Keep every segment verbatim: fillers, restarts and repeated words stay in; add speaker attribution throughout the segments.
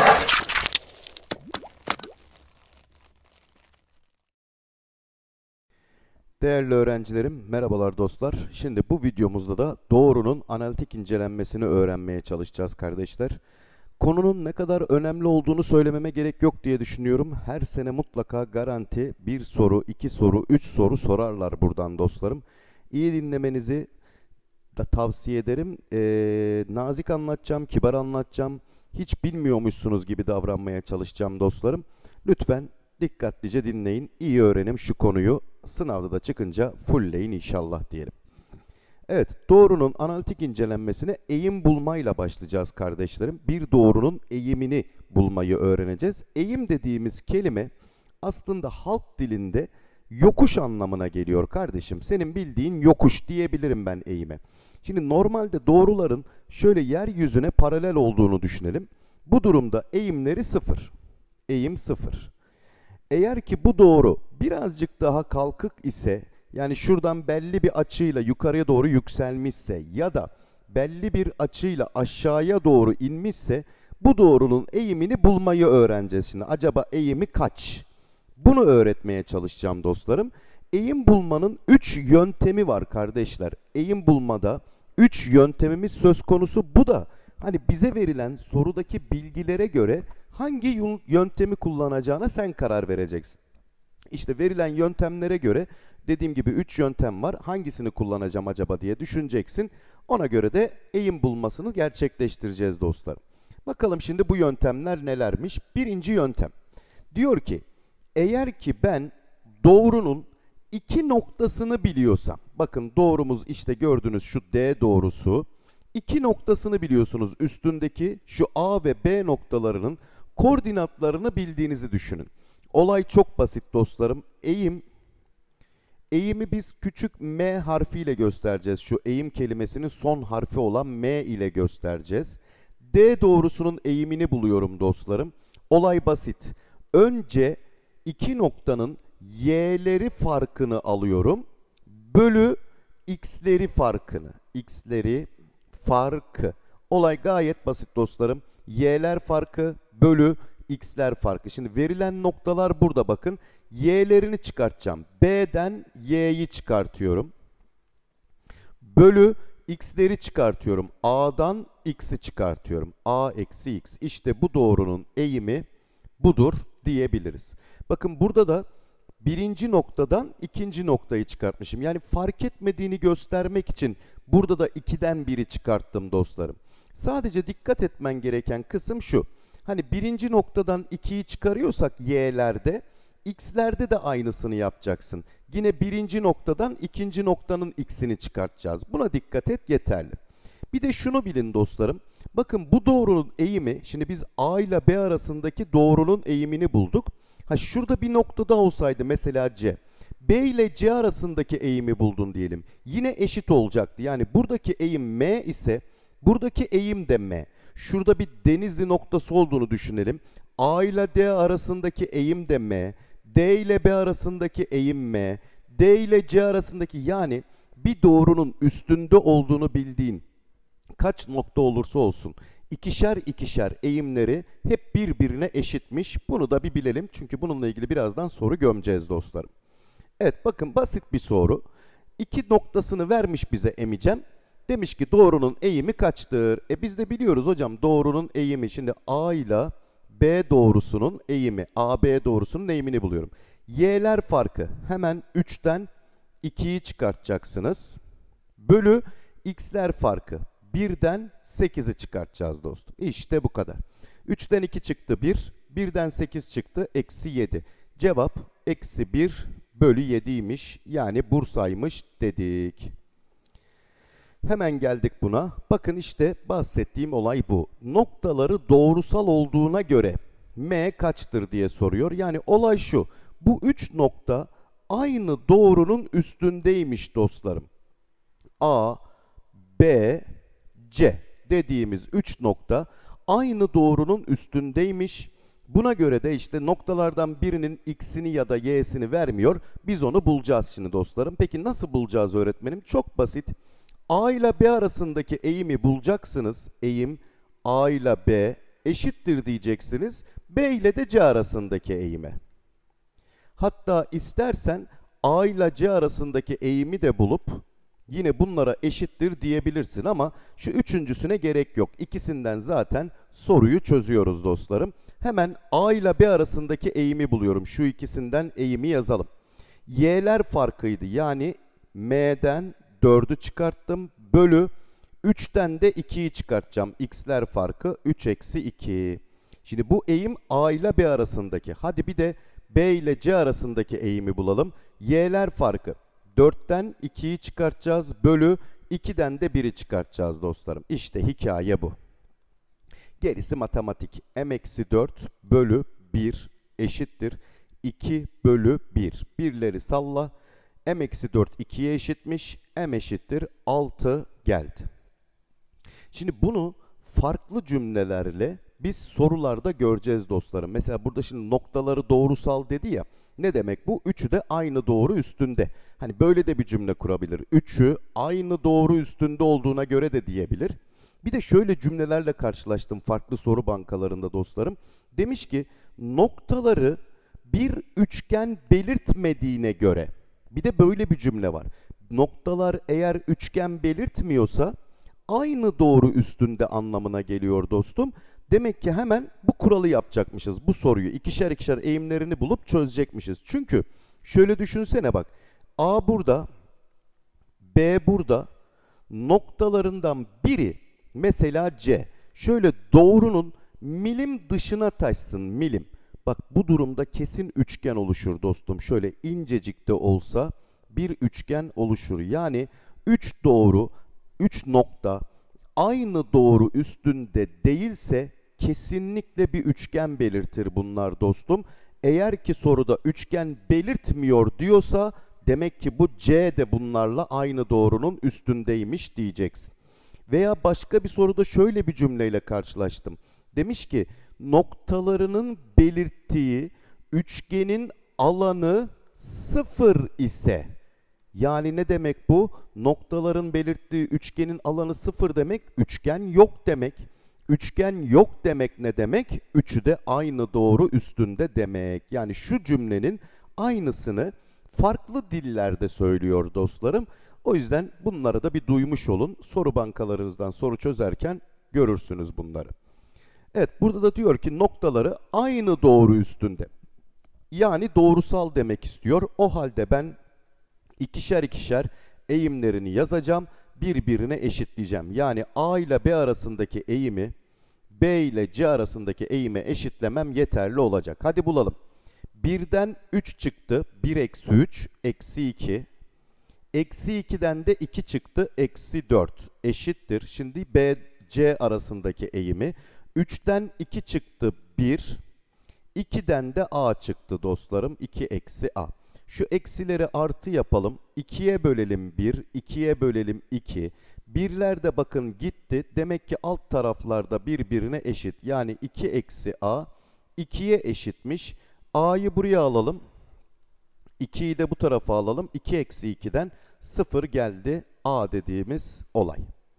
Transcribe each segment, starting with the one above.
Speaker 1: Değerli öğrencilerim, merhabalar dostlar. Şimdi bu videomuzda da doğrunun analitik incelenmesini öğrenmeye çalışacağız kardeşler. Konunun ne kadar önemli olduğunu söylememe gerek yok diye düşünüyorum. Her sene mutlaka garanti bir soru, iki soru, üç soru sorarlar buradan dostlarım. İyi dinlemenizi da tavsiye ederim. Ee, nazik anlatacağım, kibar anlatacağım. Hiç bilmiyormuşsunuz gibi davranmaya çalışacağım dostlarım. Lütfen dikkatlice dinleyin, iyi öğrenin şu konuyu. Sınavda da çıkınca fullleyin inşallah diyelim. Evet, doğrunun analitik incelenmesine eğim bulmayla başlayacağız kardeşlerim. Bir doğrunun eğimini bulmayı öğreneceğiz. Eğim dediğimiz kelime aslında halk dilinde yokuş anlamına geliyor kardeşim. Senin bildiğin yokuş diyebilirim ben eğime. Şimdi normalde doğruların şöyle yeryüzüne paralel olduğunu düşünelim. Bu durumda eğimleri sıfır. Eğim sıfır. Eğer ki bu doğru birazcık daha kalkık ise, yani şuradan belli bir açıyla yukarıya doğru yükselmişse ya da belli bir açıyla aşağıya doğru inmişse bu doğrunun eğimini bulmayı öğreneceğiz şimdi. Acaba eğimi kaç? Bunu öğretmeye çalışacağım dostlarım. Eğim bulmanın üç yöntemi var kardeşler. Eğim bulmada üç yöntemimiz söz konusu. Bu da hani bize verilen sorudaki bilgilere göre hangi yöntemi kullanacağına sen karar vereceksin. İşte verilen yöntemlere göre dediğim gibi üç yöntem var. Hangisini kullanacağım acaba diye düşüneceksin. Ona göre de eğim bulmasını gerçekleştireceğiz dostlarım. Bakalım şimdi bu yöntemler nelermiş? Birinci yöntem. Diyor ki eğer ki ben doğrunun iki noktasını biliyorsam, bakın doğrumuz işte gördüğünüz şu D doğrusu, iki noktasını biliyorsunuz, üstündeki şu A ve B noktalarının koordinatlarını bildiğinizi düşünün. Olay çok basit dostlarım. Eğim, eğimi biz küçük M harfiyle göstereceğiz. Şu eğim kelimesinin son harfi olan M ile göstereceğiz. D doğrusunun eğimini buluyorum dostlarım. Olay basit. Önce iki noktanın y'leri farkını alıyorum. Bölü x'leri farkını. X'leri farkı. Olay gayet basit dostlarım. Y'ler farkı bölü x'ler farkı. Şimdi verilen noktalar burada bakın. Y'lerini çıkartacağım. B'den y'yi çıkartıyorum. Bölü x'leri çıkartıyorum. A'dan x'i çıkartıyorum. A eksi x. İşte bu doğrunun eğimi budur diyebiliriz. Bakın burada da birinci noktadan ikinci noktayı çıkartmışım. Yani fark etmediğini göstermek için burada da ikiden biri çıkarttım dostlarım. Sadece dikkat etmen gereken kısım şu. Hani birinci noktadan ikiyi çıkarıyorsak y'lerde, x'lerde de aynısını yapacaksın. Yine birinci noktadan ikinci noktanın x'ini çıkartacağız. Buna dikkat et, yeterli. Bir de şunu bilin dostlarım. Bakın bu doğrunun eğimi, şimdi biz A ile B arasındaki doğrunun eğimini bulduk. Ha şurada bir noktada olsaydı mesela C. B ile C arasındaki eğimi buldun diyelim. Yine eşit olacaktı. Yani buradaki eğim M ise buradaki eğim de M. Şurada bir Denizli noktası olduğunu düşünelim. A ile D arasındaki eğim de M. D ile B arasındaki eğim M. D ile C arasındaki, yani bir doğrunun üstünde olduğunu bildiğin kaç nokta olursa olsun ikişer ikişer eğimleri hep birbirine eşitmiş. Bunu da bir bilelim çünkü bununla ilgili birazdan soru gömeceğiz dostlarım. Evet bakın basit bir soru. İki noktasını vermiş bize emicem. Demiş ki doğrunun eğimi kaçtır? E biz de biliyoruz hocam doğrunun eğimi. Şimdi A ile B doğrusunun eğimi. A B doğrusunun eğimini buluyorum. Y'ler farkı. Hemen üçten ikiyi çıkartacaksınız. Bölü x'ler farkı. birden sekizi çıkartacağız dostum. İşte bu kadar. üçten iki çıktı bir. birden sekiz çıktı. Eksi yedi. Cevap eksi bir bölü yediymiş. Yani Bursa'ymış dedik. Hemen geldik buna. Bakın işte bahsettiğim olay bu. Noktaları doğrusal olduğuna göre M kaçtır diye soruyor. Yani olay şu. Bu üç nokta aynı doğrunun üstündeymiş dostlarım. A, B, C dediğimiz üç nokta aynı doğrunun üstündeymiş. Buna göre de işte noktalardan birinin x'ini ya da y'sini vermiyor. Biz onu bulacağız şimdi dostlarım. Peki nasıl bulacağız öğretmenim? Çok basit. A ile B arasındaki eğimi bulacaksınız. Eğim A ile B eşittir diyeceksiniz B ile de C arasındaki eğime. Hatta istersen A ile C arasındaki eğimi de bulup yine bunlara eşittir diyebilirsin ama şu üçüncüsüne gerek yok. İkisinden zaten soruyu çözüyoruz dostlarım. Hemen A ile B arasındaki eğimi buluyorum. Şu ikisinden eğimi yazalım. Y'ler farkıydı. Yani M'den dördü çıkarttım. Bölü üçten de ikiyi çıkartacağım. X'ler farkı üç eksi iki. Şimdi bu eğim A ile B arasındaki. Hadi bir de B ile C arasındaki eğimi bulalım. Y'ler farkı. dörtten ikiyi çıkartacağız. Bölü ikiden de biri çıkartacağız dostlarım. İşte hikaye bu. Gerisi matematik. M eksi dört bölü bir eşittir iki bölü bir. Birleri salla. M eksi dört ikiye eşitmiş. M eşittir altı geldi. Şimdi bunu farklı cümlelerle biz sorularda göreceğiz dostlarım. Mesela burada şimdi noktaları doğrusal dedi ya. Ne demek bu? Üçü de aynı doğru üstünde. Hani böyle de bir cümle kurabilir. Üçü aynı doğru üstünde olduğuna göre de diyebilir. Bir de şöyle cümlelerle karşılaştım farklı soru bankalarında dostlarım. Demiş ki noktaları bir üçgen belirtmediğine göre. Bir de böyle bir cümle var. Noktalar eğer üçgen belirtmiyorsa aynı doğru üstünde anlamına geliyor dostum. Demek ki hemen bu kuralı yapacakmışız. Bu soruyu ikişer ikişer eğimlerini bulup çözecekmişiz. Çünkü şöyle düşünsene bak. A burada, B burada, noktalarından biri mesela C. Şöyle doğrunun milim dışına taşsın, milim. Bak bu durumda kesin üçgen oluşur dostum. Şöyle incecik de olsa bir üçgen oluşur. Yani üç doğru, üç nokta aynı doğru üstünde değilse kesinlikle bir üçgen belirtir bunlar dostum. Eğer ki soruda üçgen belirtmiyor diyorsa demek ki bu C de bunlarla aynı doğrunun üstündeymiş diyeceksin. Veya başka bir soruda şöyle bir cümleyle karşılaştım. Demiş ki noktalarının belirttiği üçgenin alanı sıfır ise, yani ne demek bu? Noktaların belirttiği üçgenin alanı sıfır demek, üçgen yok demek. Üçgen yok demek ne demek? Üçü de aynı doğru üstünde demek. Yani şu cümlenin aynısını farklı dillerde söylüyor dostlarım. O yüzden bunları da bir duymuş olun. Soru bankalarınızdan soru çözerken görürsünüz bunları. Evet, burada da diyor ki noktaları aynı doğru üstünde. Yani doğrusal demek istiyor. O halde ben ikişer ikişer eğimlerini yazacağım. Birbirine eşitleyeceğim. Yani A ile B arasındaki eğimi B ile C arasındaki eğime eşitlemem yeterli olacak. Hadi bulalım. birden üç çıktı. bir eksi üç eksi iki. Eksi ikiden de iki çıktı. Eksi dört eşittir. Şimdi B C arasındaki eğimi. üçten iki çıktı. bir. ikiden de A çıktı dostlarım. iki eksi A. Şu eksileri artı yapalım. ikiye bölelim bir. ikiye bölelim iki. Birler de bakın gitti. Demek ki alt taraflarda birbirine eşit. Yani iki eksi A ikiye eşitmiş. A'yı buraya alalım. ikiyi de bu tarafa alalım. iki eksi ikiden sıfır geldi. A dediğimiz olay.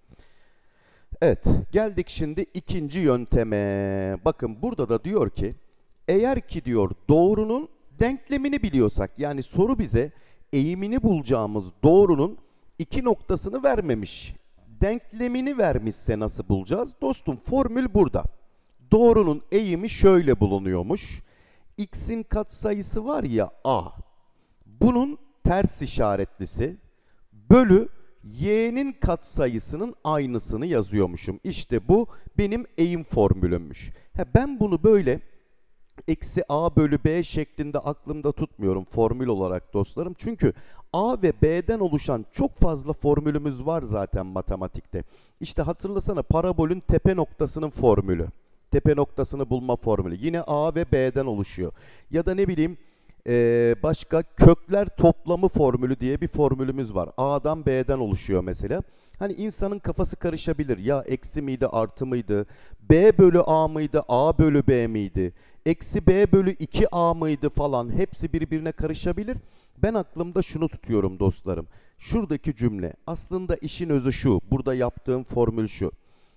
Speaker 1: Evet, geldik şimdi ikinci yönteme. Bakın burada da diyor ki eğer ki diyor doğrunun denklemini biliyorsak, yani soru bize eğimini bulacağımız doğrunun iki noktasını vermemiş. Denklemini vermişse nasıl bulacağız? Dostum formül burada. Doğrunun eğimi şöyle bulunuyormuş. X'in katsayısı var ya A. Bunun ters işaretlisi bölü y'nin katsayısının aynısını yazıyormuşum. İşte bu benim eğim formülümmüş. Ha, ben bunu böyle eksi a bölü b şeklinde aklımda tutmuyorum formül olarak dostlarım. Çünkü a ve b'den oluşan çok fazla formülümüz var zaten matematikte. İşte hatırlasana parabolün tepe noktasının formülü. Tepe noktasını bulma formülü. Yine a ve b'den oluşuyor. Ya da ne bileyim Ee, başka kökler toplamı formülü diye bir formülümüz var. A'dan B'den oluşuyor mesela. Hani insanın kafası karışabilir. Ya eksi miydi, artı mıydı? B bölü A mıydı, A bölü B miydi? Eksi B bölü iki A mıydı falan. Hepsi birbirine karışabilir. Ben aklımda şunu tutuyorum dostlarım. Şuradaki cümle. Aslında işin özü şu. Burada yaptığım formül şu.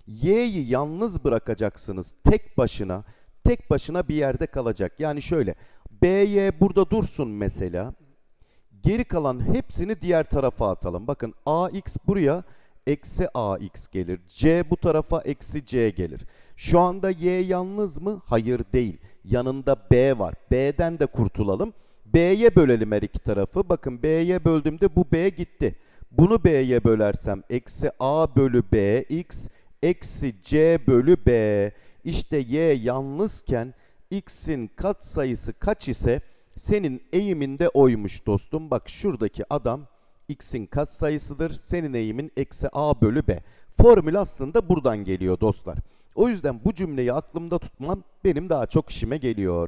Speaker 1: Y'yi yalnız bırakacaksınız tek başına. Tek başına bir yerde kalacak. Yani şöyle, B Y burada dursun mesela. Geri kalan hepsini diğer tarafa atalım. Bakın A X buraya eksi A X gelir. C bu tarafa eksi C gelir. Şu anda Y yalnız mı? Hayır değil. Yanında B var. B'den de kurtulalım. B'ye bölelim her iki tarafı. Bakın B'ye böldüğümde bu B gitti. Bunu B'ye bölersem eksi A bölü B X eksi C bölü B. İşte Y yalnızken X'in katsayısı kaç ise senin eğiminde oymuş dostum. Bak şuradaki adam X'in katsayısıdır. Senin eğimin eksi A bölü B. Formül aslında buradan geliyor dostlar. O yüzden bu cümleyi aklımda tutmam benim daha çok işime geliyor.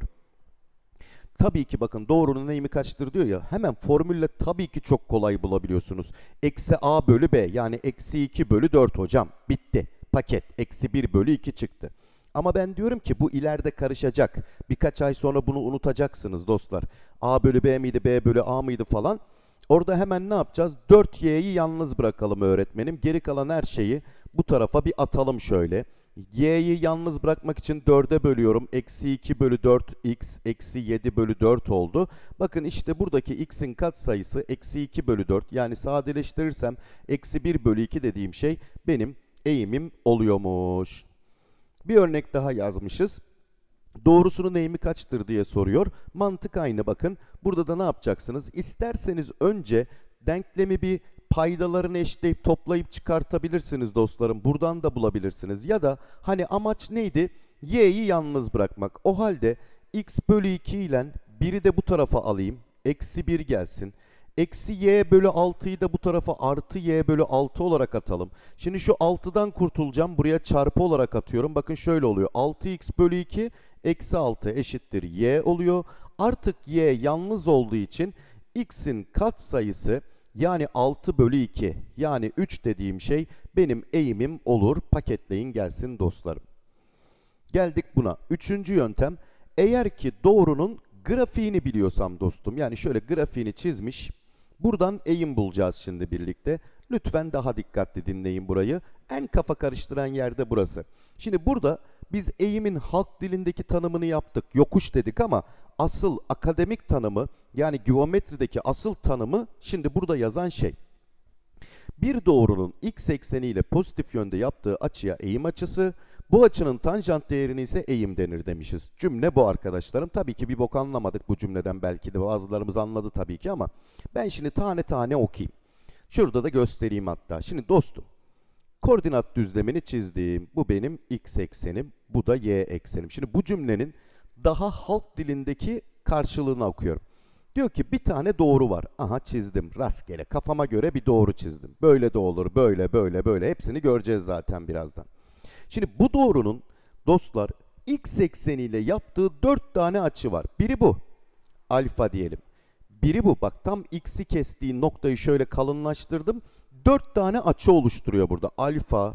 Speaker 1: Tabii ki bakın doğrunun eğimi kaçtır diyor ya, hemen formülle tabii ki çok kolay bulabiliyorsunuz. Eksi A bölü B yani eksi iki bölü dört hocam, bitti. Paket eksi bir bölü iki çıktı. Ama ben diyorum ki bu ileride karışacak. Birkaç ay sonra bunu unutacaksınız dostlar. A bölü B miydi, B bölü A mıydı falan. Orada hemen ne yapacağız? dört Y'yi yalnız bırakalım öğretmenim. Geri kalan her şeyi bu tarafa bir atalım şöyle. Y'yi yalnız bırakmak için dörde bölüyorum. Eksi iki bölü dört X eksi yedi bölü dört oldu. Bakın işte buradaki X'in katsayısı eksi iki bölü dört. Yani sadeleştirirsem eksi bir bölü iki dediğim şey benim eğimim oluyormuş. Bir örnek daha yazmışız. Doğrusunun eğimi kaçtır diye soruyor. Mantık aynı bakın. Burada da ne yapacaksınız? İsterseniz önce denklemi bir paydalarını eşitleyip toplayıp çıkartabilirsiniz dostlarım. Buradan da bulabilirsiniz. Ya da hani amaç neydi? Y'yi yalnız bırakmak. O halde x bölü iki ile biri de bu tarafa alayım. Eksi bir gelsin. Eksi y bölü altıyı da bu tarafa artı y bölü altı olarak atalım. Şimdi şu altıdan kurtulacağım. Buraya çarpı olarak atıyorum. Bakın şöyle oluyor. altı x bölü iki eksi altı eşittir y oluyor. Artık y yalnız olduğu için x'in katsayısı yani altı bölü iki yani üç dediğim şey benim eğimim olur. Paketleyin gelsin dostlarım. Geldik buna. Üçüncü yöntem. Eğer ki doğrunun grafiğini biliyorsam dostum, yani şöyle grafiğini çizmiş. Buradan eğim bulacağız şimdi birlikte. Lütfen daha dikkatli dinleyin burayı. En kafa karıştıran yerde burası. Şimdi burada biz eğimin halk dilindeki tanımını yaptık. Yokuş dedik ama asıl akademik tanımı, yani geometrideki asıl tanımı şimdi burada yazan şey. Bir doğrunun x ekseniyle pozitif yönde yaptığı açıya eğim açısı, bu açının tanjant değerine ise eğim denir demişiz. Cümle bu arkadaşlarım. Tabii ki bir bok anlamadık bu cümleden, belki de bazılarımız anladı tabii ki ama ben şimdi tane tane okuyayım. Şurada da göstereyim hatta. Şimdi dostum, koordinat düzlemini çizdim. Bu benim x eksenim, bu da y eksenim. Şimdi bu cümlenin daha halk dilindeki karşılığını okuyorum. Diyor ki bir tane doğru var. Aha çizdim rastgele, kafama göre bir doğru çizdim. Böyle de olur, böyle böyle böyle, hepsini göreceğiz zaten birazdan. Şimdi bu doğrunun dostlar x ekseniyle yaptığı dört tane açı var. Biri bu. Alfa diyelim. Biri bu. Bak tam x'i kestiği noktayı şöyle kalınlaştırdım. dört tane açı oluşturuyor burada. Alfa,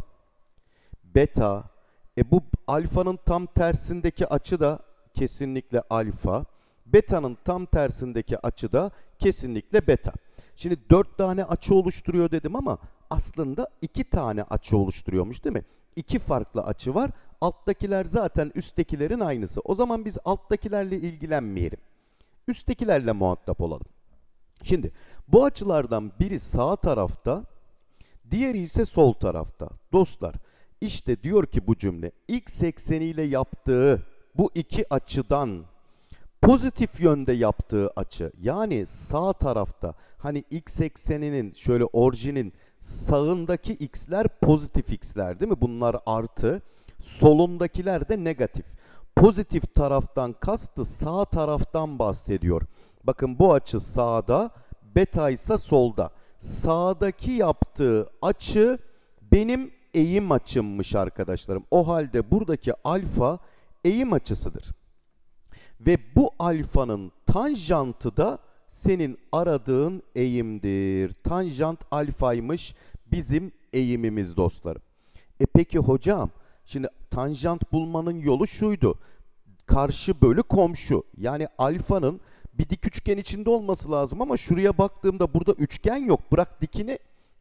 Speaker 1: beta. E bu alfanın tam tersindeki açı da kesinlikle alfa. Beta'nın tam tersindeki açı da kesinlikle beta. Şimdi dört tane açı oluşturuyor dedim ama aslında iki tane açı oluşturuyormuş değil mi? İki farklı açı var. Alttakiler zaten üsttekilerin aynısı. O zaman biz alttakilerle ilgilenmeyelim. Üsttekilerle muhatap olalım. Şimdi bu açılardan biri sağ tarafta, diğeri ise sol tarafta. Dostlar işte diyor ki bu cümle x ekseniyle yaptığı bu iki açıdan pozitif yönde yaptığı açı, yani sağ tarafta, hani x ekseninin şöyle orijinin sağındaki x'ler pozitif x'ler değil mi? Bunlar artı, solundakiler de negatif. Pozitif taraftan kastı sağ taraftan bahsediyor. Bakın bu açı sağda, beta ise solda. Sağdaki yaptığı açı benim eğim açımmış arkadaşlarım. O halde buradaki alfa eğim açısıdır. Ve bu alfanın tanjantı da senin aradığın eğimdir. Tanjant alfaymış bizim eğimimiz dostlarım. E peki hocam, şimdi tanjant bulmanın yolu şuydu. Karşı bölü komşu. Yani alfanın bir dik üçgen içinde olması lazım ama şuraya baktığımda burada üçgen yok. Bırak dikini,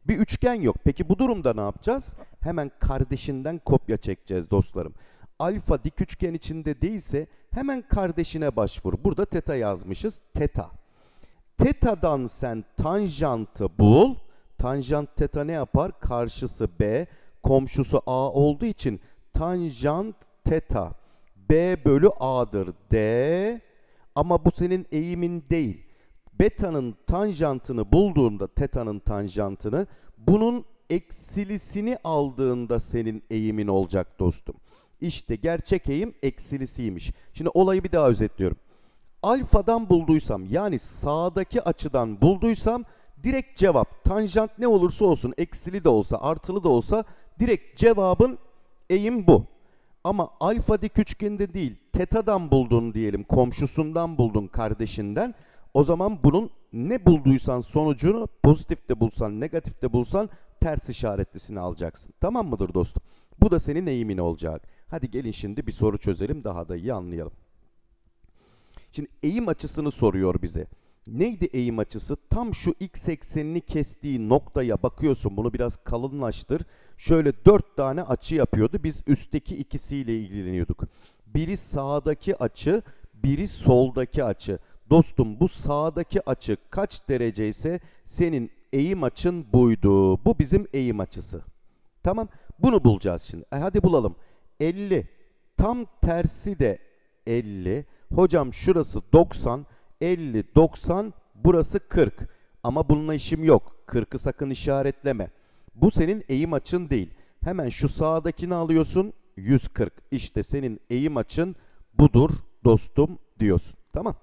Speaker 1: Bir üçgen yok. Peki bu durumda ne yapacağız? Hemen kardeşinden kopya çekeceğiz dostlarım. Alfa dik üçgen içinde değilse hemen kardeşine başvur. Burada teta yazmışız. Teta. Teta'dan sen tanjantı bul. Tanjant teta ne yapar? Karşısı B, komşusu A olduğu için tanjant teta B bölü A'dır. D. Ama bu senin eğimin değil. Beta'nın tanjantını bulduğunda, teta'nın tanjantını, bunun eksilisini aldığında senin eğimin olacak dostum. İşte gerçek eğim eksilisiymiş. Şimdi olayı bir daha özetliyorum. Alfadan bulduysam, yani sağdaki açıdan bulduysam direkt cevap. Tanjant ne olursa olsun, eksili de olsa, artılı da olsa direkt cevabın eğim bu. Ama alfa dik üçgende değil, teta'dan buldun diyelim, komşusundan buldun, kardeşinden. O zaman bunun ne bulduysan sonucunu pozitif de bulsan, negatif de bulsan ters işaretlisini alacaksın. Tamam mıdır dostum? Bu da senin eğimin olacak. Hadi gelin şimdi bir soru çözelim, daha da iyi anlayalım. Şimdi eğim açısını soruyor bize. Neydi eğim açısı? Tam şu x eksenini kestiği noktaya bakıyorsun. Bunu biraz kalınlaştır. Şöyle dört tane açı yapıyordu. Biz üstteki ikisiyle ilgileniyorduk. Biri sağdaki açı, biri soldaki açı. Dostum bu sağdaki açı kaç derece ise senin eğim açın buydu. Bu bizim eğim açısı. Tamam. Bunu bulacağız şimdi. E hadi bulalım. elli. Tam tersi de elli. Hocam şurası doksan. elli, doksan. Burası kırk. Ama bununla işim yok. kırkı sakın işaretleme. Bu senin eğim açın değil. Hemen şu sağdakini alıyorsun. yüz kırk. İşte senin eğim açın budur dostum diyorsun. Tamam.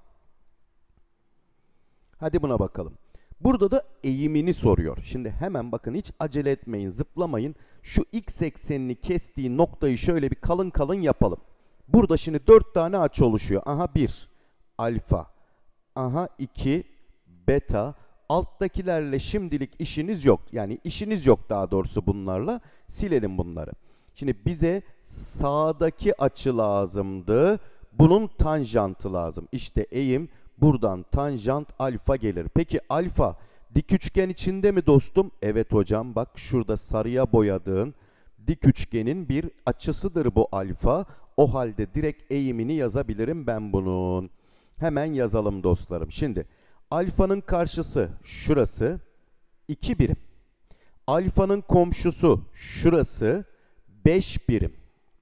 Speaker 1: Hadi buna bakalım. Burada da eğimini soruyor. Şimdi hemen bakın, hiç acele etmeyin, zıplamayın. Şu x eksenini kestiği noktayı şöyle bir kalın kalın yapalım. Burada şimdi dört tane açı oluşuyor. Aha bir, alfa. Aha iki, beta. Alttakilerle şimdilik işiniz yok. Yani işiniz yok daha doğrusu bunlarla. Silelim bunları. Şimdi bize sağdaki açı lazımdı. Bunun tanjantı lazım. İşte eğim. Buradan tanjant alfa gelir. Peki alfa dik üçgen içinde mi dostum? Evet hocam, bak şurada sarıya boyadığın dik üçgenin bir açısıdır bu alfa. O halde direkt eğimini yazabilirim ben bunun. Hemen yazalım dostlarım. Şimdi alfanın karşısı şurası iki birim. Alfanın komşusu şurası beş birim.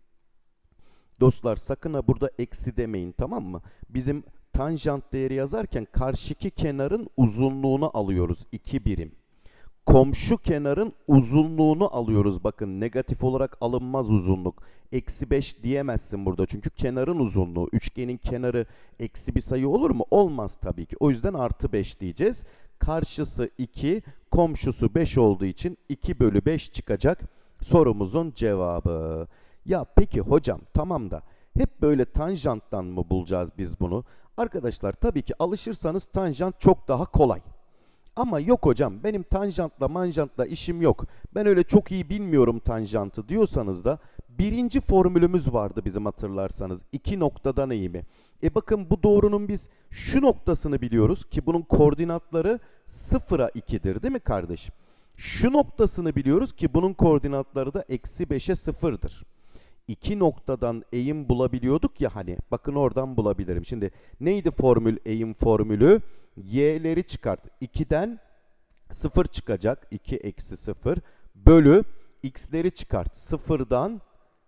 Speaker 1: Dostlar sakın ha burada eksi demeyin, tamam mı? Bizim tanjant değeri yazarken karşıki kenarın uzunluğunu alıyoruz, iki birim. Komşu kenarın uzunluğunu alıyoruz. Bakın negatif olarak alınmaz uzunluk. Eksi beş diyemezsin burada çünkü kenarın uzunluğu. Üçgenin kenarı eksi bir sayı olur mu? Olmaz tabii ki. O yüzden artı beş diyeceğiz. Karşısı iki, komşusu beş olduğu için iki bölü beş çıkacak sorumuzun cevabı. Ya peki hocam, tamam da hep böyle tanjanttan mı bulacağız biz bunu? Arkadaşlar tabii ki alışırsanız tanjant çok daha kolay. Ama yok hocam, benim tanjantla manjantla işim yok, ben öyle çok iyi bilmiyorum tanjantı diyorsanız da birinci formülümüz vardı bizim, hatırlarsanız. İki noktadan eğimi. E bakın bu doğrunun biz şu noktasını biliyoruz ki bunun koordinatları sıfıra ikidir değil mi kardeşim? Şu noktasını biliyoruz ki bunun koordinatları da eksi beşe sıfırdır. İki noktadan eğim bulabiliyorduk ya hani, bakın oradan bulabilirim. Şimdi neydi formül, eğim formülü? Y'leri çıkart. ikiden sıfır çıkacak. iki eksi sıfır bölü x'leri çıkart. sıfırdan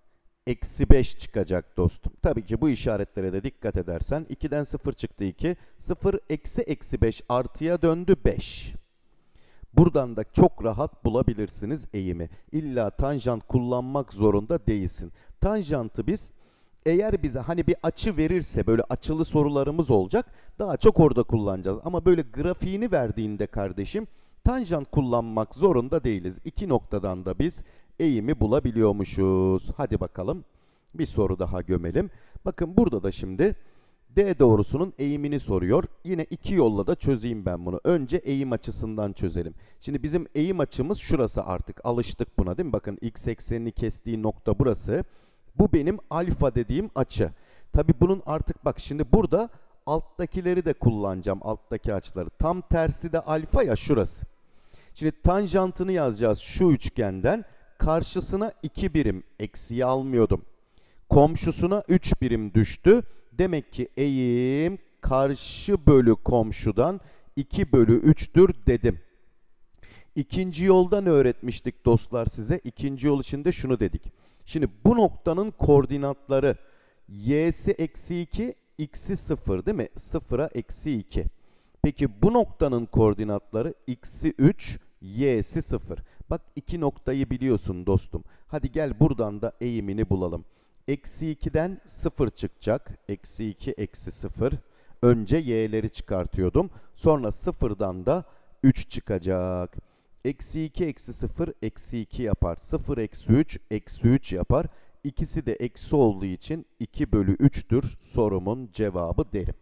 Speaker 1: eksi beş çıkacak dostum. Tabii ki bu işaretlere de dikkat edersen ikiden sıfır çıktı iki. sıfır eksi eksi beş artıya döndü beş. Buradan da çok rahat bulabilirsiniz eğimi. İlla tanjant kullanmak zorunda değilsin. Tanjantı biz, eğer bize hani bir açı verirse, böyle açılı sorularımız olacak, daha çok orada kullanacağız. Ama böyle grafiğini verdiğinde kardeşim tanjant kullanmak zorunda değiliz. İki noktadan da biz eğimi bulabiliyormuşuz. Hadi bakalım bir soru daha gömelim. Bakın burada da şimdi D doğrusunun eğimini soruyor. Yine iki yolla da çözeyim ben bunu. Önce eğim açısından çözelim. Şimdi bizim eğim açımız şurası, artık alıştık buna değil mi? Bakın x eksenini kestiği nokta burası. Bu benim alfa dediğim açı. Tabi bunun artık bak şimdi burada alttakileri de kullanacağım, alttaki açıları. Tam tersi de alfa ya şurası. Şimdi tanjantını yazacağız şu üçgenden. Karşısına iki birim eksiği almıyordum. Komşusuna üç birim düştü. Demek ki eğim karşı bölü komşudan iki bölü üç'tür dedim. İkinci yolda ne öğretmiştik dostlar size? İkinci yol içinde şunu dedik. Şimdi bu noktanın koordinatları y'si eksi iki, x'i sıfır değil mi? sıfıra eksi iki. Peki bu noktanın koordinatları x'i üç, y'si sıfır. Bak iki noktayı biliyorsun dostum. Hadi gel buradan da eğimini bulalım. Eksi iki'den sıfır çıkacak. Eksi iki, eksi sıfır. Önce y'leri çıkartıyordum. Sonra sıfırdan da üç çıkacak. Eksi iki, eksi sıfır, eksi iki yapar. sıfır, eksi üç, eksi üç yapar. İkisi de eksi olduğu için iki bölü üç'tür sorumun cevabı derim.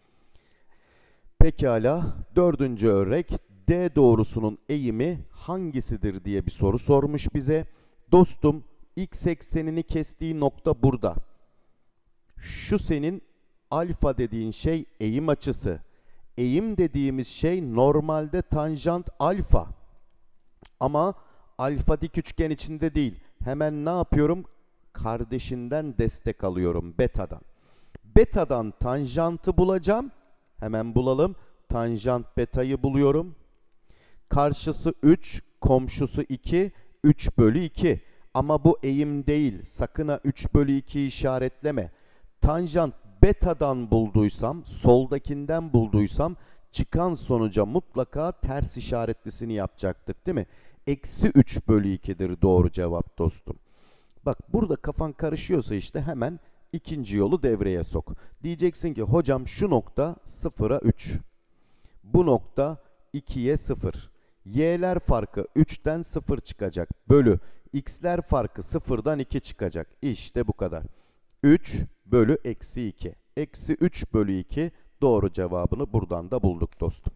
Speaker 1: Pekala, dördüncü örnek. D doğrusunun eğimi hangisidir diye bir soru sormuş bize. Dostum, x eksenini kestiği nokta burada. Şu senin alfa dediğin şey eğim açısı. Eğim dediğimiz şey normalde tanjant alfa. Ama alfa dik üçgen içinde değil. Hemen ne yapıyorum? Kardeşinden destek alıyorum, beta'dan. Beta'dan tanjantı bulacağım. Hemen bulalım. Tanjant beta'yı buluyorum. Karşısı üç, komşusu iki, üç bölü iki. Ama bu eğim değil. Sakın ha üç bölü iki'yi işaretleme. Tanjant beta'dan bulduysam, soldakinden bulduysam çıkan sonuca mutlaka ters işaretlisini yapacaktık değil mi? Eksi üç bölü iki'dir doğru cevap dostum. Bak burada kafan karışıyorsa işte hemen ikinci yolu devreye sok. Diyeceksin ki hocam şu nokta sıfıra üç. Bu nokta iki'ye sıfır. Y'ler farkı üç'ten sıfır çıkacak. Bölü x'ler farkı sıfırdan iki çıkacak. İşte bu kadar. üç bölü eksi iki. Eksi üç bölü iki doğru cevabını buradan da bulduk dostum.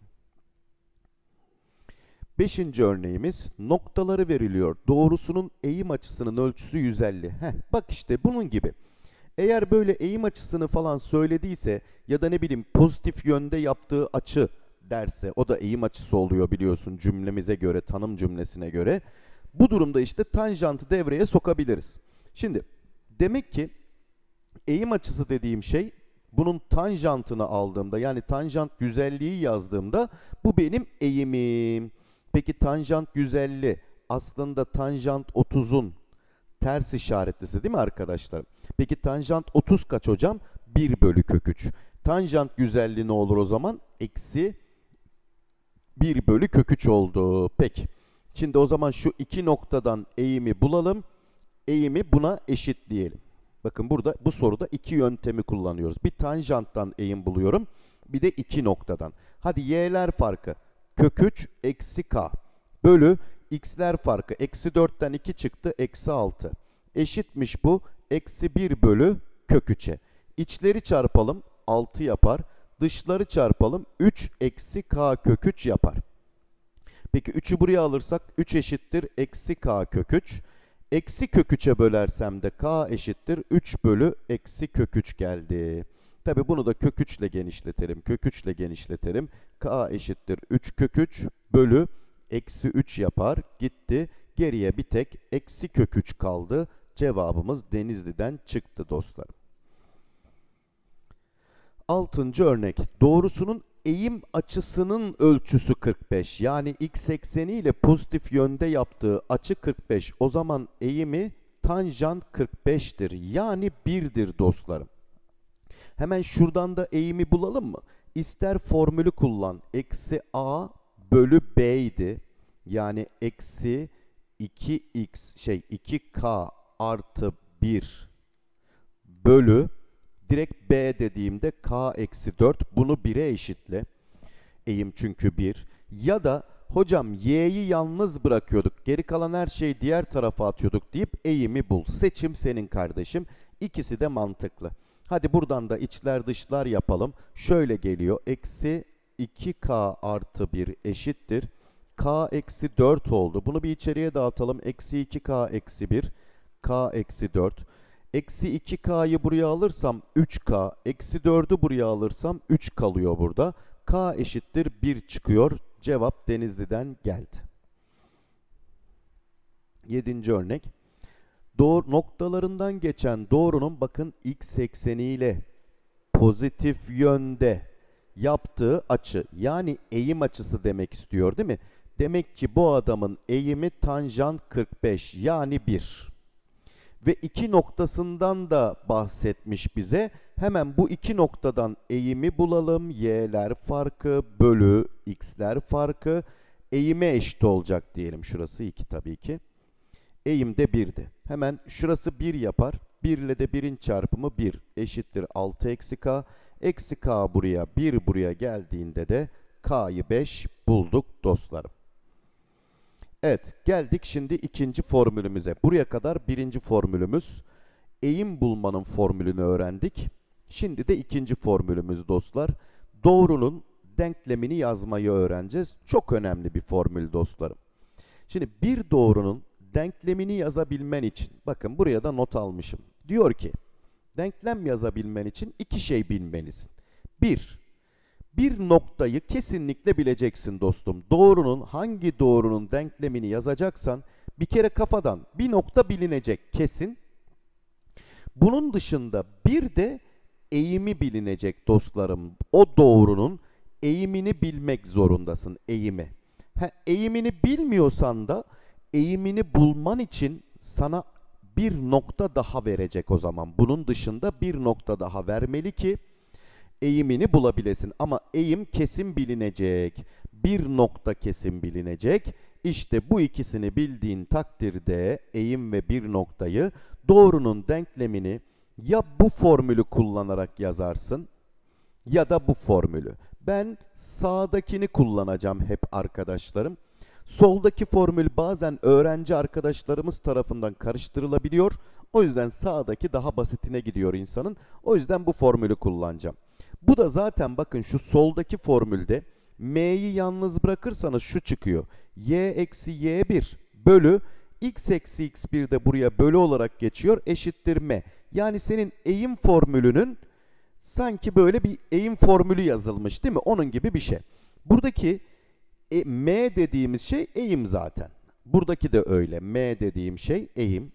Speaker 1: Beşinci örneğimiz noktaları veriliyor. Doğrusunun eğim açısının ölçüsü yüz elli. Heh, bak işte bunun gibi. Eğer böyle eğim açısını falan söylediyse ya da ne bileyim pozitif yönde yaptığı açı derse, o da eğim açısı oluyor biliyorsun cümlemize göre, tanım cümlesine göre. Bu durumda işte tanjantı devreye sokabiliriz. Şimdi demek ki eğim açısı dediğim şey, bunun tanjantını aldığımda, yani tanjant yüz elli'yi yazdığımda bu benim eğimim. Peki tanjant yüz elli aslında tanjant otuz'un ters işaretlisi değil mi arkadaşlar? Peki tanjant otuz kaç hocam? bir bölü kök üç. Tanjant yüz elli ne olur o zaman? Eksi bir bölü kök üç oldu. Peki. Şimdi o zaman şu iki noktadan eğimi bulalım. Eğimi buna eşitleyelim. Bakın burada bu soruda iki yöntemi kullanıyoruz. Bir tanjanttan eğim buluyorum. Bir de iki noktadan. Hadi y'ler farkı kök üç eksi k bölü x'ler farkı eksi dört'ten iki çıktı eksi altı. Eşitmiş bu eksi bir bölü kök üç'e. İçleri çarpalım altı yapar. Dışları çarpalım üç eksi k kök üç yapar. Peki üç'ü buraya alırsak üç eşittir eksi k kök üç. Eksi kök üç'e bölersem de k eşittir üç bölü eksi kök üç geldi. Tabi bunu da kök üç ile genişletelim. Kök üç ile genişletelim. K eşittir üç kök üç bölü eksi üç yapar. Gitti. Geriye bir tek eksi kök üç kaldı. Cevabımız Denizli'den çıktı dostlarım. Altıncı örnek. Doğrusunun eğim açısının ölçüsü kırk beş. Yani x ekseni ile pozitif yönde yaptığı açı kırk beş. O zaman eğimi tanjant kırk beş'tir. Yani bir'dir dostlarım. Hemen şuradan da eğimi bulalım mı? İster formülü kullan. Eksi a bölü b idi. Yani eksi iki x şey iki k artı bir bölü direkt b dediğimde k eksi dört. Bunu bir'e eşitle. Eğim çünkü bir. Ya da hocam y'yi yalnız bırakıyorduk. Geri kalan her şeyi diğer tarafa atıyorduk deyip eğimi bul. Seçim senin kardeşim. İkisi de mantıklı. Hadi buradan da içler dışlar yapalım. Şöyle geliyor. Eksi iki k artı bir eşittir. K eksi dört oldu. Bunu bir içeriye dağıtalım. Eksi iki k eksi bir. K eksi dört. Eksi iki k'yı buraya alırsam üç k. Eksi dört'ü buraya alırsam üç kalıyor burada. K eşittir bir çıkıyor. Cevap Denizli'den geldi. Yedinci örnek. Doğru, noktalarından geçen doğrunun bakın x ekseniyle pozitif yönde yaptığı açı, yani eğim açısı demek istiyor değil mi? Demek ki bu adamın eğimi tanjant kırk beş, yani bir. Ve iki noktasından da bahsetmiş bize. Hemen bu iki noktadan eğimi bulalım. Y'ler farkı bölü x'ler farkı eğime eşit olacak diyelim. Şurası iki tabii ki. Eğim de birdi. Hemen şurası bir yapar. bir ile de birin çarpımı bir eşittir altı eksi k. Eksi k buraya, bir buraya geldiğinde de k'yı beş bulduk dostlarım. Evet, geldik şimdi ikinci formülümüze. Buraya kadar birinci formülümüz. Eğim bulmanın formülünü öğrendik. Şimdi de ikinci formülümüz dostlar. Doğrunun denklemini yazmayı öğreneceğiz. Çok önemli bir formül dostlarım. Şimdi bir doğrunun denklemini yazabilmen için, bakın buraya da not almışım. Diyor ki, denklem yazabilmen için iki şey bilmelisin. Bir, bir noktayı kesinlikle bileceksin dostum. Doğrunun, hangi doğrunun denklemini yazacaksan bir kere kafadan bir nokta bilinecek kesin. Bunun dışında bir de eğimi bilinecek dostlarım. O doğrunun eğimini bilmek zorundasın, eğimi. Ha, eğimini bilmiyorsan da eğimini bulman için sana bir nokta daha verecek o zaman. Bunun dışında bir nokta daha vermeli ki eğimini bulabilesin. Ama eğim kesin bilinecek. Bir nokta kesin bilinecek. İşte bu ikisini bildiğin takdirde eğim ve bir noktayı, doğrunun denklemini ya bu formülü kullanarak yazarsın ya da bu formülü. Ben sağdakini kullanacağım hep arkadaşlarım. Soldaki formül bazen öğrenci arkadaşlarımız tarafından karıştırılabiliyor. O yüzden sağdaki daha basitine gidiyor insanın. O yüzden bu formülü kullanacağım. Bu da zaten bakın şu soldaki formülde m'yi yalnız bırakırsanız şu çıkıyor. Y eksi y bir bölü x eksi x bir de buraya bölü olarak geçiyor, eşittir m. Yani senin eğim formülünün sanki böyle bir eğim formülü yazılmış değil mi? Onun gibi bir şey. Buradaki e, m dediğimiz şey eğim zaten. Buradaki de öyle. M dediğim şey eğim.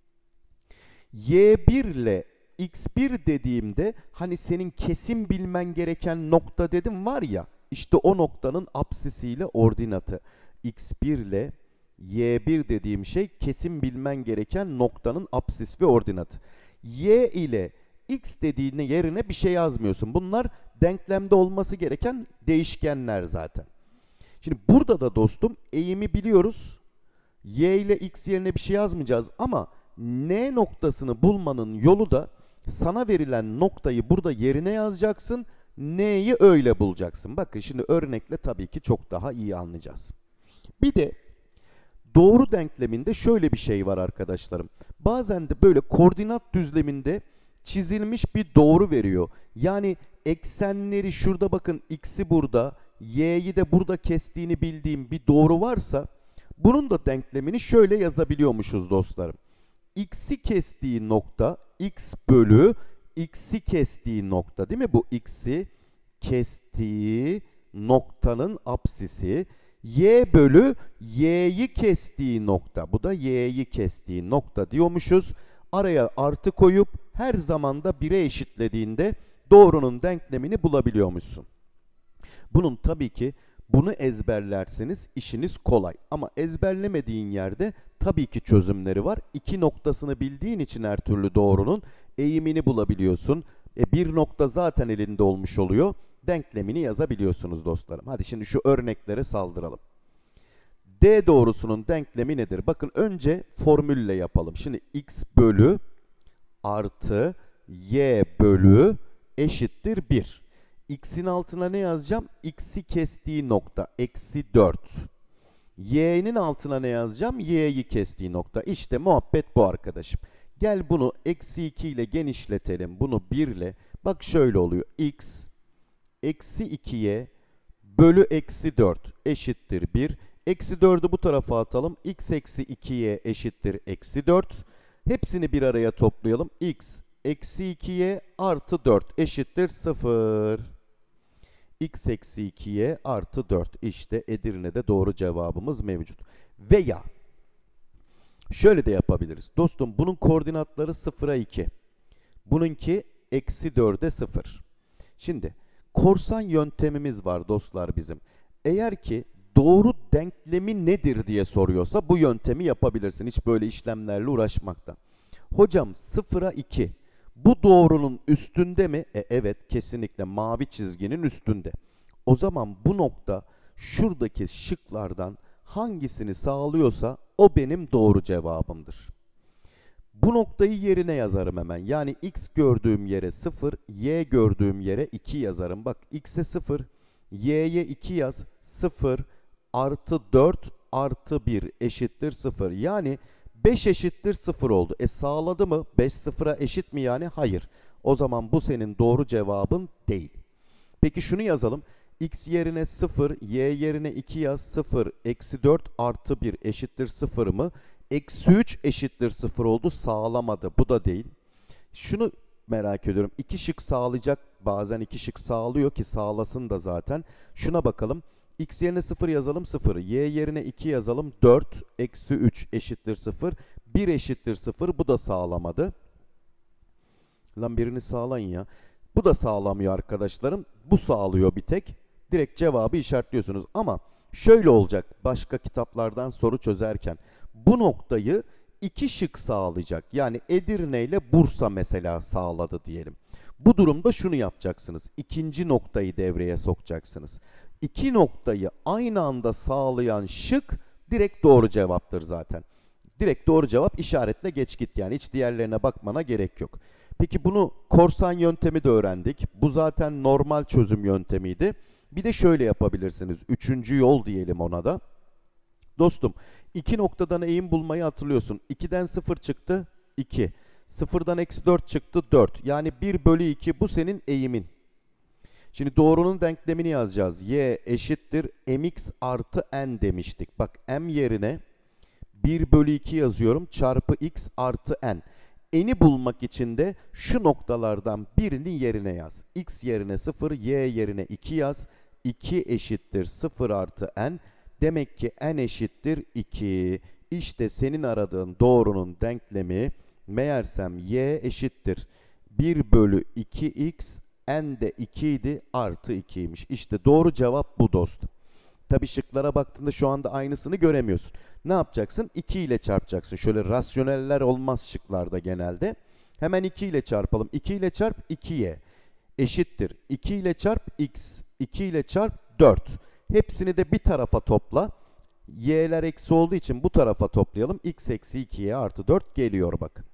Speaker 1: y bir ile x bir dediğimde hani senin kesin bilmen gereken nokta dedim var ya, işte o noktanın apsisiyle ordinatı. x bir ile y bir dediğim şey kesin bilmen gereken noktanın apsis ve ordinatı. Y ile x dediğine yerine bir şey yazmıyorsun. Bunlar denklemde olması gereken değişkenler zaten. Şimdi burada da dostum eğimi biliyoruz. Y ile x yerine bir şey yazmayacağız ama n noktasını bulmanın yolu da sana verilen noktayı burada yerine yazacaksın. N'yi öyle bulacaksın. Bakın şimdi örnekle tabii ki çok daha iyi anlayacağız. Bir de doğru denkleminde şöyle bir şey var arkadaşlarım. Bazen de böyle koordinat düzleminde çizilmiş bir doğru veriyor. Yani eksenleri şurada bakın, x'i burada, y'yi de burada kestiğini bildiğim bir doğru varsa bunun da denklemini şöyle yazabiliyormuşuz dostlarım. X'i kestiği nokta x bölü x'i kestiği nokta değil mi? Bu x'i kestiği noktanın apsisi. Y bölü y'yi kestiği nokta. Bu da y'yi kestiği nokta diyormuşuz. Araya artı koyup her zaman da bire eşitlediğinde doğrunun denklemini bulabiliyormuşsun. Bunun tabii ki bunu ezberlerseniz işiniz kolay. Ama ezberlemediğin yerde tabii ki çözümleri var. İki noktasını bildiğin için her türlü doğrunun eğimini bulabiliyorsun. E bir nokta zaten elinde olmuş oluyor. Denklemini yazabiliyorsunuz dostlarım. Hadi şimdi şu örneklere saldıralım. D doğrusunun denklemi nedir? Bakın önce formülle yapalım. Şimdi x bölü artı y bölü eşittir bir. X'in altına ne yazacağım? X'i kestiği nokta eksi dört. Y'nin altına ne yazacağım? Y'yi kestiği nokta. İşte muhabbet bu arkadaşım. Gel bunu eksi iki ile genişletelim. Bunu bir ile. Bak şöyle oluyor. X eksi ikiye bölü eksi dört eşittir bir. Eksi dördü bu tarafa atalım. X eksi ikiye eşittir eksi dört. Hepsini bir araya toplayalım. X eksi ikiye artı dört eşittir sıfır. X eksi ikiye artı dört. İşte Edirne'de doğru cevabımız mevcut. Veya Şöyle de yapabiliriz. Dostum bunun koordinatları sıfıra iki. Bununki eksi dörde sıfır. Şimdi korsan yöntemimiz var dostlar bizim. Eğer ki doğru denklemi nedir diye soruyorsa bu yöntemi yapabilirsin. Hiç böyle işlemlerle uğraşmaktan. Hocam sıfıra iki. Bu doğrunun üstünde mi? E, evet, kesinlikle mavi çizginin üstünde. O zaman bu nokta şuradaki şıklardan hangisini sağlıyorsa o benim doğru cevabımdır. Bu noktayı yerine yazarım hemen. Yani x gördüğüm yere sıfır, y gördüğüm yere iki yazarım. Bak x'e sıfır, y'ye iki yaz. sıfır artı dört artı bir eşittir sıfır. Yani beş eşittir sıfır oldu. E sağladı mı? beş sıfıra eşit mi yani? Hayır. O zaman bu senin doğru cevabın değil. Peki şunu yazalım. X yerine sıfır, y yerine iki yaz. sıfır, eksi dört artı bir eşittir sıfır mı? Eksi üç eşittir sıfır oldu. Sağlamadı. Bu da değil. Şunu merak ediyorum. İki şık sağlayacak. Bazen iki şık sağlıyor ki sağlasın da zaten. Şuna bakalım. X yerine sıfır yazalım, sıfır. Y yerine iki yazalım, dört. Eksi üç eşittir sıfır. bir eşittir sıfır. Bu da sağlamadı. Lan birini sağlayın ya. Bu da sağlamıyor arkadaşlarım. Bu sağlıyor bir tek. Direkt cevabı işaretliyorsunuz. Ama şöyle olacak başka kitaplardan soru çözerken. Bu noktayı iki şık sağlayacak. Yani Edirne ile Bursa mesela sağladı diyelim. Bu durumda şunu yapacaksınız. İkinci noktayı devreye sokacaksınız. İki noktayı aynı anda sağlayan şık direkt doğru cevaptır zaten. Direkt doğru cevap işaretle geç git, yani hiç diğerlerine bakmana gerek yok. Peki bunu korsan yöntemi de öğrendik. Bu zaten normal çözüm yöntemiydi. Bir de şöyle yapabilirsiniz. Üçüncü yol diyelim ona da. Dostum iki noktadan eğim bulmayı hatırlıyorsun. ikiden sıfır çıktı iki. sıfırdan eksi dört çıktı dört. Yani bir bölü iki bu senin eğimin. Şimdi doğrunun denklemini yazacağız. Y eşittir mx artı n demiştik. Bak m yerine bir bölü iki yazıyorum. Çarpı x artı n. N'i bulmak için de şu noktalardan birini yerine yaz. X yerine sıfır, y yerine iki yaz. iki eşittir sıfır artı n. Demek ki n eşittir iki. İşte senin aradığın doğrunun denklemi meğersem y eşittir bir bölü iki x, n de iki idi, artı ikiymiş. İşte doğru cevap bu dostum. Tabi şıklara baktığında şu anda aynısını göremiyorsun. Ne yapacaksın? iki ile çarpacaksın. Şöyle rasyoneller olmaz şıklarda genelde. Hemen iki ile çarpalım. iki ile çarp iki y eşittir. iki ile çarp x. iki ile çarp dört. Hepsini de bir tarafa topla. Y'ler eksi olduğu için bu tarafa toplayalım. X eksi iki y artı dört geliyor bakın.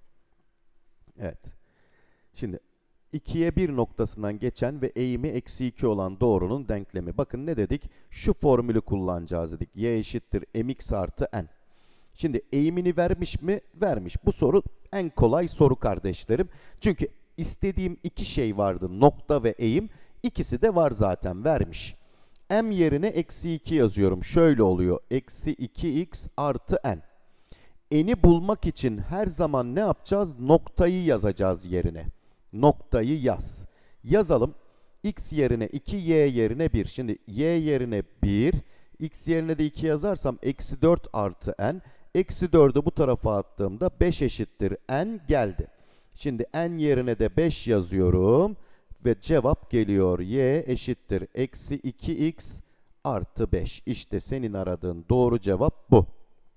Speaker 1: Evet. Şimdi ikiye bir noktasından geçen ve eğimi eksi iki olan doğrunun denklemi. Bakın ne dedik? Şu formülü kullanacağız dedik. Y eşittir mx artı n. Şimdi eğimini vermiş mi? Vermiş. Bu soru en kolay soru kardeşlerim. Çünkü istediğim iki şey vardı. Nokta ve eğim. İkisi de var zaten, vermiş. M yerine eksi iki yazıyorum. Şöyle oluyor. Eksi iki x artı n. N'i bulmak için her zaman ne yapacağız? Noktayı yazacağız yerine. Noktayı yaz. Yazalım. X yerine iki, y yerine bir. Şimdi y yerine bir, x yerine de iki yazarsam eksi dört artı n. Eksi dördü bu tarafa attığımda beş eşittir n geldi. Şimdi n yerine de beş yazıyorum. Ve cevap geliyor. Y eşittir eksi iki x artı beş. İşte senin aradığın doğru cevap bu.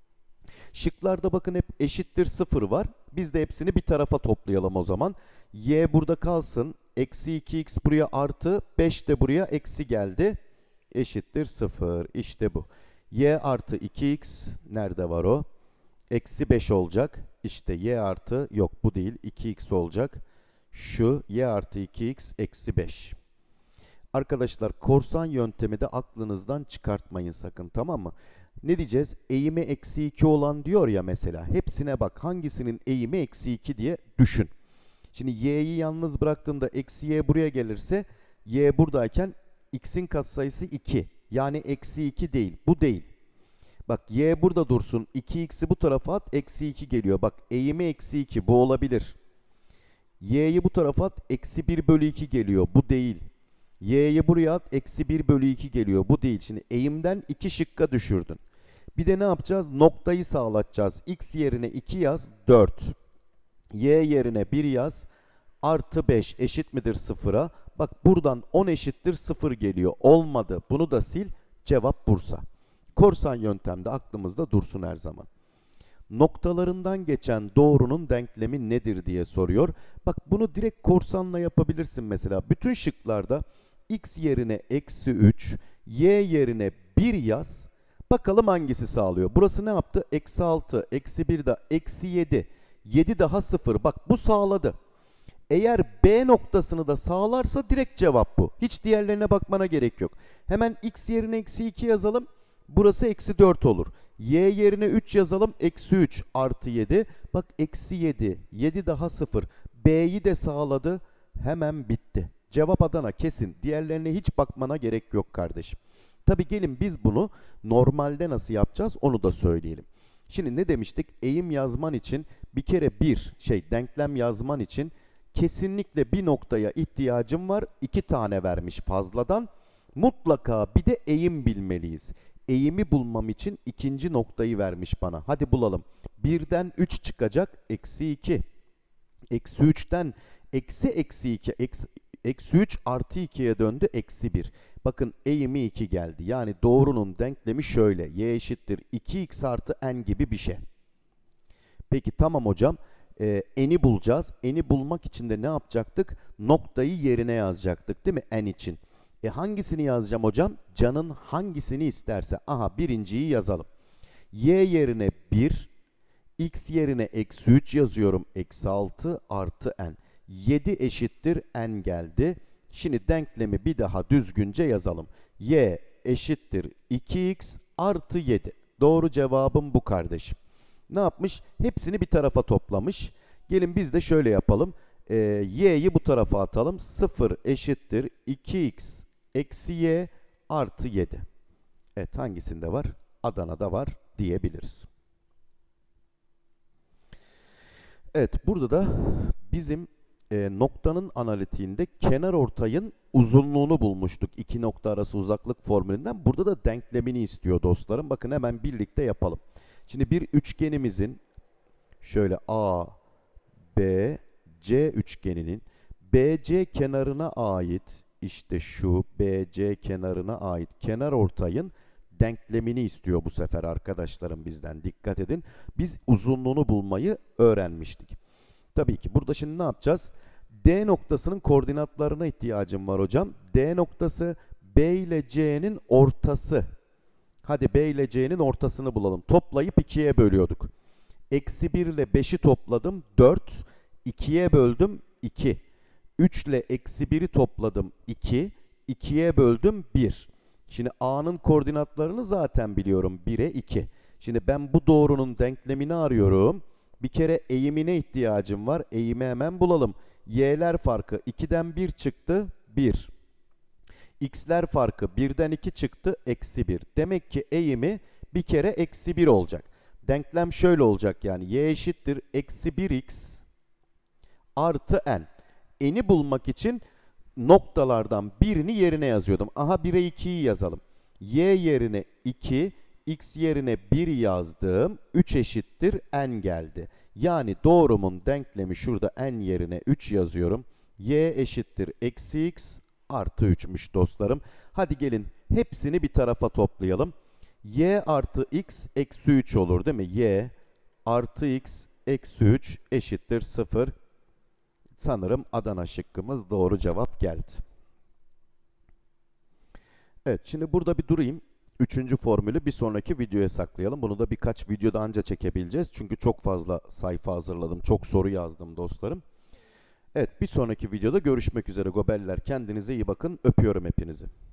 Speaker 1: Şıklarda bakın hep eşittir sıfır var. Biz de hepsini bir tarafa toplayalım o zaman. Y burada kalsın. Eksi iki x buraya artı. beş de buraya eksi geldi. Eşittir sıfır. İşte bu. Y artı iki x. Nerede var o? Eksi beş olacak. İşte y artı, yok bu değil, iki x olacak. Şu y artı iki x eksi beş. Arkadaşlar korsan yöntemi de aklınızdan çıkartmayın sakın, tamam mı? Ne diyeceğiz? Eğimi eksi iki olan diyor ya mesela. Hepsine bak, hangisinin eğimi eksi iki diye düşün. Şimdi y'yi yalnız bıraktığımda eksi y buraya gelirse y buradayken x'in katsayısı iki. Yani eksi iki değil. Bu değil. Bak y burada dursun. iki x'i bu tarafa at. Eksi iki geliyor. Bak eğimi eksi iki. Bu olabilir. Y'yi bu tarafa at. Eksi bir bölü iki geliyor. Bu değil. Y'yi buraya at. Eksi bir bölü iki geliyor. Bu değil. Şimdi eğimden iki şıkka düşürdün. Bir de ne yapacağız? Noktayı sağlatacağız. X yerine iki yaz, dört. Y yerine bir yaz, artı beş eşit midir sıfıra? Bak buradan on eşittir sıfır geliyor. Olmadı. Bunu da sil. Cevap Bursa. Korsan yöntemde aklımızda dursun her zaman. Noktalarından geçen doğrunun denklemi nedir diye soruyor. Bak bunu direkt korsanla yapabilirsin mesela. Bütün şıklarda x yerine eksi üç, y yerine bir yaz. Bakalım hangisi sağlıyor. Burası ne yaptı? Eksi altı, eksi bir de eksi yedi. yedi daha sıfır. Bak bu sağladı. Eğer B noktasını da sağlarsa direkt cevap bu. Hiç diğerlerine bakmana gerek yok. Hemen x yerine eksi iki yazalım. Burası eksi dört olur. Y yerine üç yazalım. Eksi üç artı yedi. Bak eksi yedi. yedi daha sıfır. B'yi de sağladı. Hemen bitti. Cevap Adana kesin. Diğerlerine hiç bakmana gerek yok kardeşim. Tabi gelin biz bunu normalde nasıl yapacağız onu da söyleyelim. Şimdi ne demiştik? Eğim yazman için bir kere bir şey denklem yazman için kesinlikle bir noktaya ihtiyacım var. İki tane vermiş fazladan. Mutlaka bir de eğim bilmeliyiz. Eğimi bulmam için ikinci noktayı vermiş bana. Hadi bulalım. birden üç çıkacak. Eksi iki. Eksi üçten eksi eksi iki. Eksi, eksi üç artı ikiye döndü. Eksi bir. Bakın eğimi iki geldi. Yani doğrunun denklemi şöyle. Y eşittir iki x artı n gibi bir şey. Peki tamam hocam. Ee, n'i bulacağız. N'i bulmak için de ne yapacaktık? Noktayı yerine yazacaktık değil mi? N için. E hangisini yazacağım hocam? Canın hangisini isterse. Aha birinciyi yazalım. Y yerine bir, x yerine eksi üç yazıyorum. Eksi altı artı n. yedi eşittir n geldi. Şimdi denklemi bir daha düzgünce yazalım. Y eşittir iki x artı yedi. Doğru cevabım bu kardeşim. Ne yapmış? Hepsini bir tarafa toplamış. Gelin biz de şöyle yapalım. Ee, y'yi bu tarafa atalım. sıfır eşittir iki x eksi y artı yedi. Evet hangisinde var? Adana'da var diyebiliriz. Evet burada da bizim e, noktanın analitiğinde kenarortayın uzunluğunu bulmuştuk. İki nokta arası uzaklık formülünden. Burada da denklemini istiyor dostlarım. Bakın hemen birlikte yapalım. Şimdi bir üçgenimizin şöyle A, B, C üçgeninin B C kenarına ait işte şu B C kenarına ait kenarortayın denklemini istiyor bu sefer arkadaşlarım bizden. Dikkat edin. Biz uzunluğunu bulmayı öğrenmiştik. Tabii ki burada şimdi ne yapacağız? D noktasının koordinatlarına ihtiyacım var hocam. D noktası B ile C'nin ortası. Hadi B ile C'nin ortasını bulalım. Toplayıp ikiye bölüyorduk. Eksi bir ile beşi topladım. dört. ikiye böldüm. iki. üç ile eksi biri topladım. iki. ikiye böldüm. bir. Şimdi A'nın koordinatlarını zaten biliyorum. bire iki. Şimdi ben bu doğrunun denklemini arıyorum. Bir kere eğimine ihtiyacım var. Eğimi hemen bulalım. Y'ler farkı ikiden bir çıktı. bir. X'ler farkı birden iki çıktı. Eksi bir. Demek ki eğimi bir kere eksi bir olacak. Denklem şöyle olacak yani. Y eşittir eksi bir x artı n. N'i bulmak için noktalardan birini yerine yazıyordum. Aha bire ikiyi yazalım. Y yerine iki, x yerine bir yazdım. üç eşittir n geldi. Yani doğrumun denklemi şurada n yerine üç yazıyorum. Y eşittir eksi x artı üçmüş dostlarım. Hadi gelin hepsini bir tarafa toplayalım. Y artı x eksi üç olur değil mi? Y artı x eksi üç eşittir sıfır. Sanırım Adana şıkkımız doğru cevap geldi. Evet şimdi burada bir durayım. Üçüncü formülü bir sonraki videoya saklayalım. Bunu da birkaç videoda anca çekebileceğiz. Çünkü çok fazla sayfa hazırladım. Çok soru yazdım dostlarım. Evet bir sonraki videoda görüşmek üzere gobeller. Kendinize iyi bakın. Öpüyorum hepinizi.